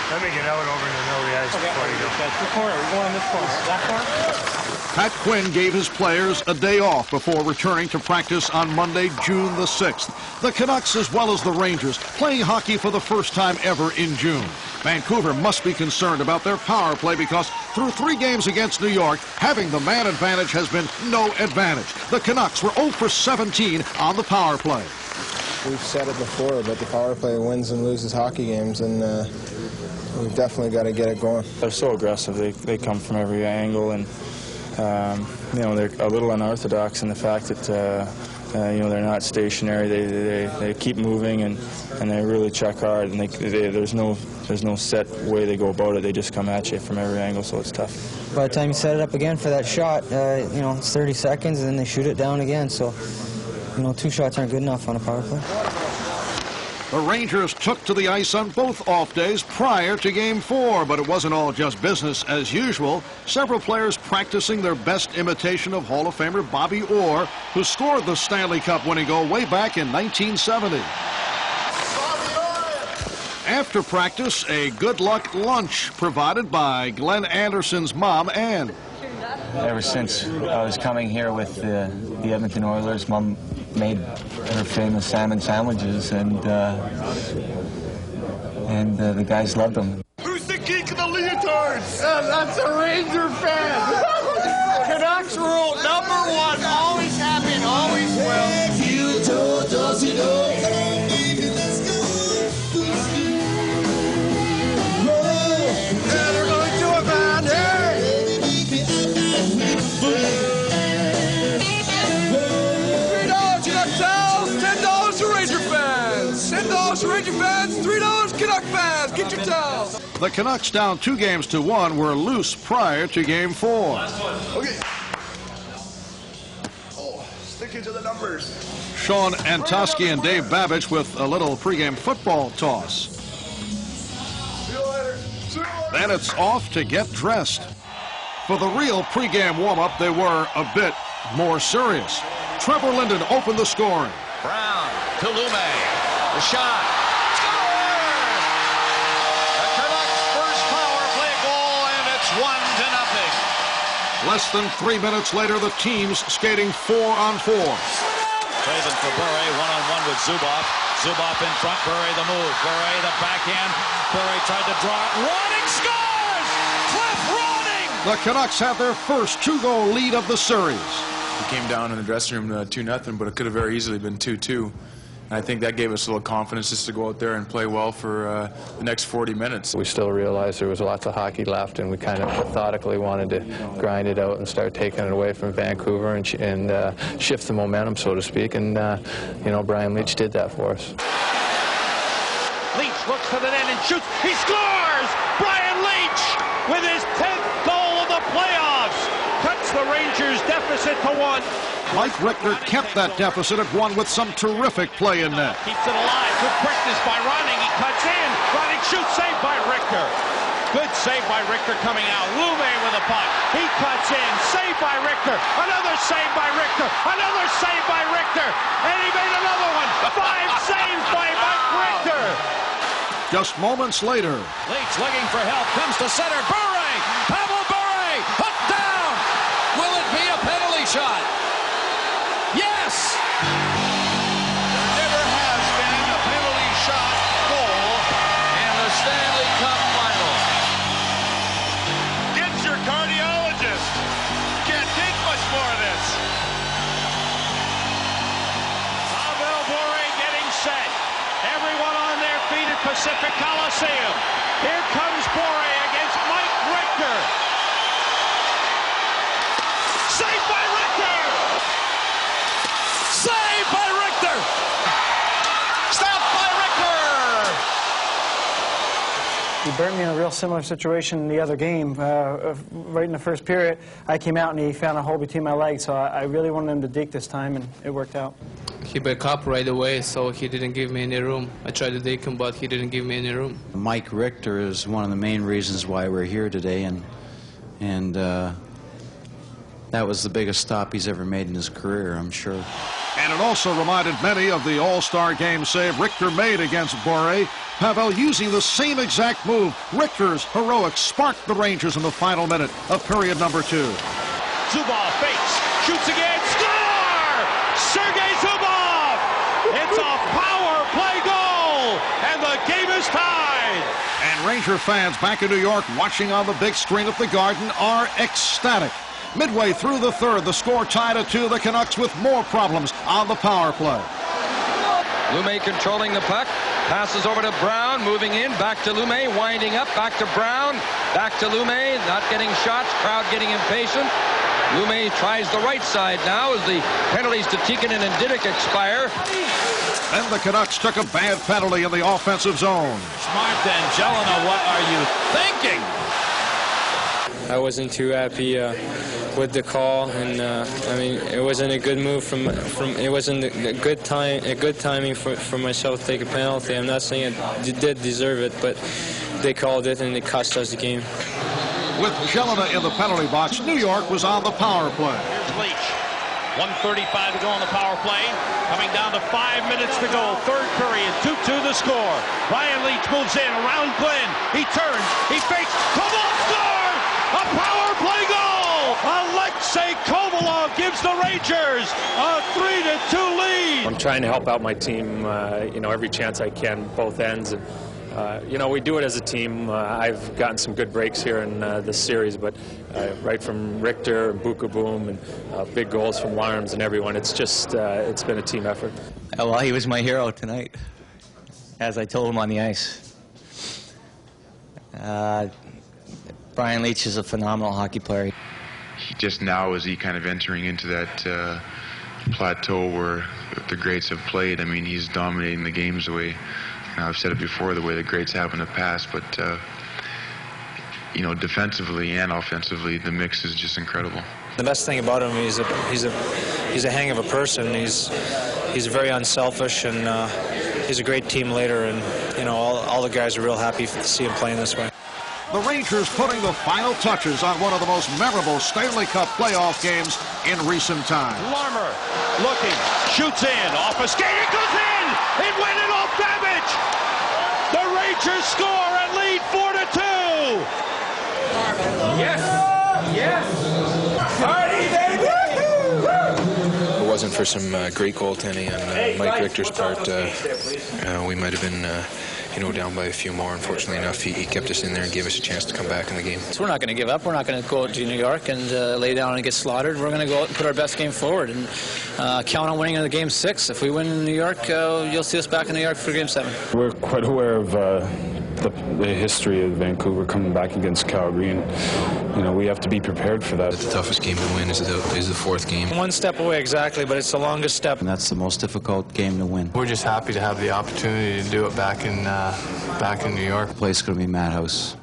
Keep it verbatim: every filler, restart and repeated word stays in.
Let me get out over in the middle of the ice okay. before you go. That's the corner. We're going this corner. That corner? Pat Quinn gave his players a day off before returning to practice on Monday, June the sixth. The Canucks, as well as the Rangers, playing hockey for the first time ever in June. Vancouver must be concerned about their power play because through three games against New York, having the man advantage has been no advantage. The Canucks were oh for seventeen on the power play. We've said it before, but the power play wins and loses hockey games, and uh, we've definitely got to get it going. They're so aggressive. They, they come from every angle, and um, you know, they're a little unorthodox in the fact that uh, uh, you know, they're not stationary. They, they, they keep moving, and, and they really check hard, and they, they, there's no there's no set way they go about it. They just come at you from every angle, so it's tough. By the time you set it up again for that shot, uh, you know, it's thirty seconds, and then they shoot it down again, so you know, two shots aren't good enough on a power play. The Rangers took to the ice on both off days prior to Game four, but it wasn't all just business as usual. Several players practicing their best imitation of Hall of Famer Bobby Orr, who scored the Stanley Cup winning goal way back in nineteen seventy. After practice, a good luck lunch provided by Glenn Anderson's mom, Ann. Ever since I was coming here with the, the Edmonton Oilers, Mom made her famous salmon sandwiches, and uh, and uh, the guys loved them. Who's the geek of the leotards? Uh, that's a Ranger fan. Canucks rule number one: always happy and always well. You told us you know. Ranger fans, three dollars Canuck fans, get your towels. The Canucks, down two games to one, were loose prior to Game four. Okay. Oh, sticking to the numbers. Sean Antoski and Dave Babich with a little pregame football toss. See you later. See you later. Then it's off to get dressed. For the real pregame warm-up, they were a bit more serious. Trevor Linden opened the scoring. Brown to Lume. The shot. Score! The Canucks' first power play goal, and it's one to nothing. Less than three minutes later, the team's skating four on four. Craven for Bure, one-on-one with Zubov. Zubov in front, Bure the move. Bure the backhand. Bure tried to draw it. Ronning scores! Cliff Ronning! The Canucks have their first two-goal lead of the series. We came down in the dressing room uh, two nothing, but it could have very easily been two two. And I think that gave us a little confidence just to go out there and play well for uh, the next forty minutes. We still realized there was lots of hockey left, and we kind of methodically wanted to grind it out and start taking it away from Vancouver and, sh and uh, shift the momentum, so to speak. And, uh, you know, Brian Leetch did that for us. Leetch looks to the net and shoots. He scores! Brian Leetch with his tenth goal of the playoffs cuts the Rangers' deficit to one. Mike Richter kept that deficit at one with some terrific play in net. Keeps it alive. Good quickness by Ronning. He cuts in. Ronning shoots. Saved by Richter. Good save by Richter coming out. Lume with a puck. He cuts in. Saved by Richter. Another save by Richter. Another save by Richter. And he made another one. Five saves by Mike Richter. Just moments later. Leitch looking for help. Comes to center. Bure. Pavel Bure. Hooked down. Will it be a penalty shot? Yes! There never has been a penalty shot goal in the Stanley Cup final. Get your cardiologist. Can't take much more of this. Pavel Bure getting set. Everyone on their feet at Pacific Coliseum. Here comes Bure against Mike Richter. Saved by Richter! Saved by Richter! Stopped by Richter! He burnt me in a real similar situation in the other game. Uh, right in the first period, I came out and he found a hole between my legs, so I, I really wanted him to dig this time, and it worked out. He backed up right away, so he didn't give me any room. I tried to dig him, but he didn't give me any room. Mike Richter is one of the main reasons why we're here today, and and uh, that was the biggest stop he's ever made in his career, I'm sure. And it also reminded many of the All-Star Game save Richter made against Bure. Pavel using the same exact move. Richter's heroics sparked the Rangers in the final minute of period number two. Zubov fakes, shoots again, score! Sergei Zubov! It's a power play goal, and the game is tied. And Ranger fans back in New York watching on the big screen at the Garden are ecstatic. Midway through the third, the score tied at two. The Canucks with more problems on the power play. Lume controlling the puck, passes over to Brown, moving in, back to Lume, winding up, back to Brown, back to Lume, not getting shots, crowd getting impatient. Lume tries the right side now as the penalties to Tikkanen and Didick expire. Then the Canucks took a bad penalty in the offensive zone. Smart and Jelena, what are you thinking? I wasn't too happy uh, with the call, and uh, I mean, it wasn't a good move from from. It wasn't a good time, a good timing for for myself to take a penalty. I'm not saying I did deserve it, but they called it and it cost us the game. With Jelena in the penalty box, New York was on the power play. Here's Leach. one thirty-five to go on the power play. Coming down to five minutes to go. Third period. two two the score. Ryan Leach moves in around Glenn. He turns. He fakes. Kovalov scores! A power play goal! Alexei Kovalov gives the Rangers a three to two lead. I'm trying to help out my team, uh, you know, every chance I can, both ends. And, uh, you know, we do it as a team. Uh, I've gotten some good breaks here in uh, this series, but uh, right from Richter and Buka Boom and uh, big goals from Larms and everyone, it's just, uh, it's been a team effort. Oh, well, he was my hero tonight, as I told him on the ice. Uh, Brian Leach is a phenomenal hockey player. He just now is he kind of entering into that uh, plateau where the greats have played. I mean, he's dominating the games the way, uh, I've said it before, the way the greats have in the past. But, uh, you know, defensively and offensively, the mix is just incredible. The best thing about him is a, he's a he's a hang of a person. He's he's very unselfish, and uh, he's a great team leader. And you know, all all the guys are real happy to see him playing this way. The Rangers putting the final touches on one of the most memorable Stanley Cup playoff games in recent times. Larmer looking, shoots in, off a skate, it goes in! It went in off damage! The Rangers score and lead four to two! Yes! Yes! Party, baby! If it wasn't for some uh, great goaltending on uh, Mike Richter's part, uh, uh, we might have been uh, you know, down by a few more. Unfortunately enough, he, he kept us in there and gave us a chance to come back in the game. So we're not going to give up. We're not going to go to New York and uh, lay down and get slaughtered. We're going to go out and put our best game forward and uh, count on winning in the game six. If we win in New York, uh, you'll see us back in New York for game seven. We're quite aware of uh, the, the history of Vancouver coming back against Calgary, and you know, we have to be prepared for that. The toughest game to win is the, is the fourth game. One step away, exactly, but it's the longest step. And that's the most difficult game to win. We're just happy to have the opportunity to do it back in uh, back in New York. The place is going to be madhouse.